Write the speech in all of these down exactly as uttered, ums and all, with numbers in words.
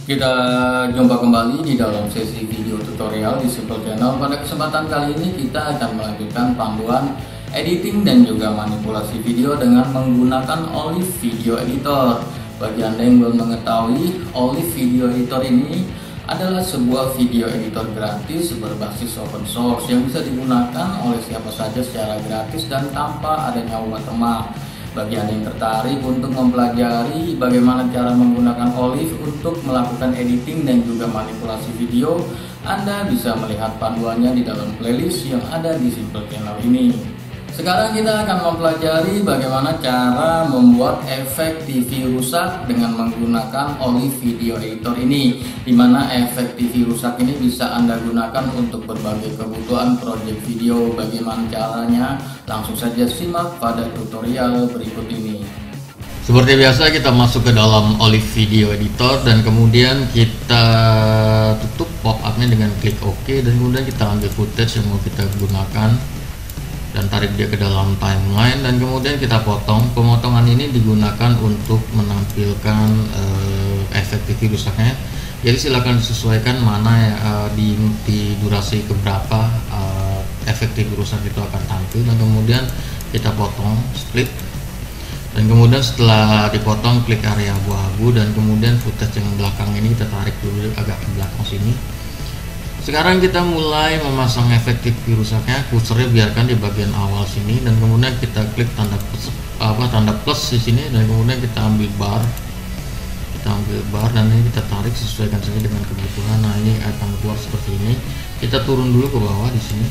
Kita jumpa kembali di dalam sesi video tutorial di Simple Channel. Pada kesempatan kali ini kita akan melanjutkan panduan editing dan juga manipulasi video dengan menggunakan Olive Video Editor. Bagi Anda yang belum mengetahui, Olive Video Editor ini adalah sebuah video editor gratis berbasis open source yang bisa digunakan oleh siapa saja secara gratis dan tanpa adanya watermark. Bagi Anda yang tertarik untuk mempelajari bagaimana cara menggunakan Olive untuk melakukan editing dan juga manipulasi video, Anda bisa melihat panduannya di dalam playlist yang ada di Simple Channel ini. Sekarang kita akan mempelajari bagaimana cara membuat efek T V rusak dengan menggunakan Olive Video Editor ini, di mana efek T V rusak ini bisa Anda gunakan untuk berbagai kebutuhan project video. Bagaimana caranya? Langsung saja simak pada tutorial berikut ini. Seperti biasa, kita masuk ke dalam Olive Video Editor dan kemudian kita tutup pop-up-nya dengan klik OK, dan kemudian kita ambil footage yang mau kita gunakan dan tarik dia ke dalam timeline, dan kemudian kita potong. Pemotongan ini digunakan untuk menampilkan uh, efek T V rusaknya. Jadi silakan disesuaikan mana ya, uh, di, di durasi keberapa uh, efek T V rusak itu akan tampil, dan kemudian kita potong, split, dan kemudian setelah dipotong klik area abu-abu, dan kemudian footage yang belakang ini kita tarik dulu agak ke belakang sini. Sekarang kita mulai memasang efek T V rusaknya. Kursornya biarkan di bagian awal sini, dan kemudian kita klik tanda plus, apa tanda plus di sini, dan kemudian kita ambil bar, kita ambil bar, dan ini kita tarik sesuaikan saja dengan kebutuhan. Nah, ini akan keluar seperti ini. Kita turun dulu ke bawah di sini.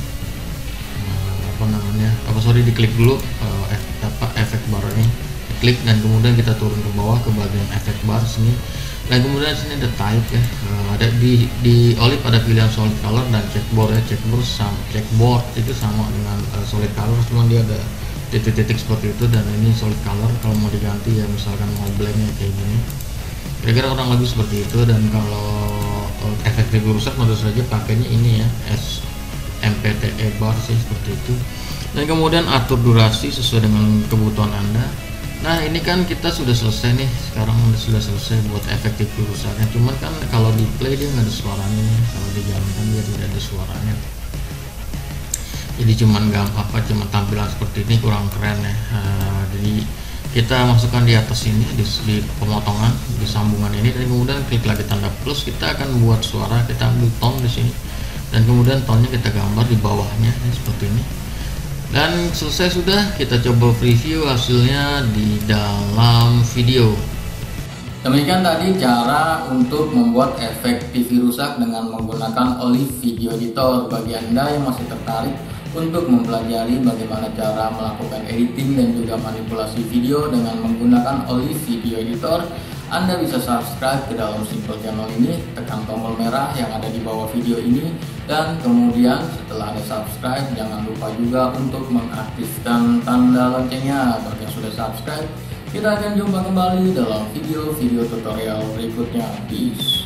Nah, apa namanya? Apa sorry, diklik dulu uh, efek, apa, efek bar ini, klik, dan kemudian kita turun ke bawah ke bagian efek bar sini. Dan kemudian sini ada type ya, uh, ada di di Olive ada pilihan solid color dan checkboard ya. Checkboard sama checkboard itu sama dengan uh, solid color, cuma dia ada titik-titik seperti itu, dan ini solid color. Kalau mau diganti ya misalkan mau blanknya kayak gini, kira-kira kurang lebih seperti itu. Dan kalau uh, efek T V rusak tentu saja pakainya ini ya, S M P T E bar sih, seperti itu. Dan kemudian atur durasi sesuai dengan kebutuhan Anda. Nah, ini kan kita sudah selesai nih, sekarang sudah selesai buat efek T V rusaknya. Cuman kan kalau di play dia nggak ada suaranya nih, kalau dijalankan dia tidak ada suaranya. Jadi cuman gampang apa, cuman tampilan seperti ini kurang keren ya. Nah, jadi kita masukkan di atas ini di, di pemotongan di sambungan ini, dan kemudian klik lagi tanda plus. Kita akan buat suara, kita ambil tone di sini, dan kemudian tone-nya kita gambar di bawahnya ya, seperti ini. Dan selesai sudah, kita coba preview hasilnya di dalam video. Demikian tadi cara untuk membuat efek T V rusak dengan menggunakan Olive Video Editor. Bagi Anda yang masih tertarik untuk mempelajari bagaimana cara melakukan editing dan juga manipulasi video dengan menggunakan Olive Video Editor, Anda bisa subscribe ke dalam Simple Channel ini, tekan tombol merah yang ada di bawah video ini, dan kemudian setelah Anda subscribe, jangan lupa juga untuk mengaktifkan tanda loncengnya. Bagi yang sudah subscribe, kita akan jumpa kembali dalam video-video tutorial berikutnya. Peace.